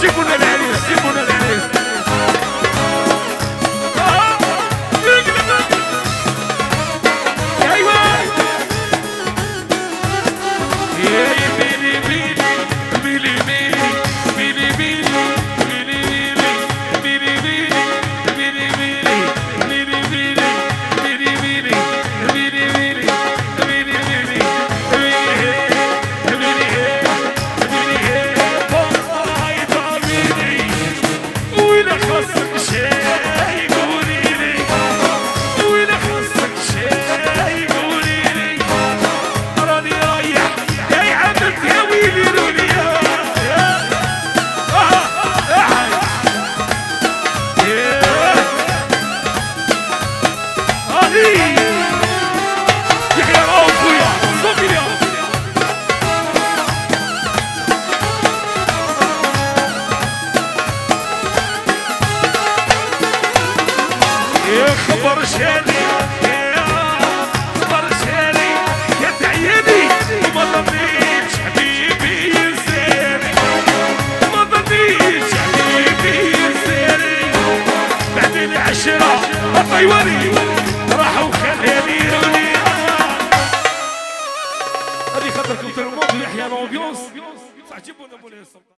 جيبونا العريس جيبونا العريس خبر شالي خبر شالي يا تعيني وما ظنيتش حبيبي ينساني ما ظنيتش حبيبي ينساني بعدين 10 طيوري راحوا خلاني روني هذه خاطركم ترموك يحيى الامبيونس تعجبونا مولاي.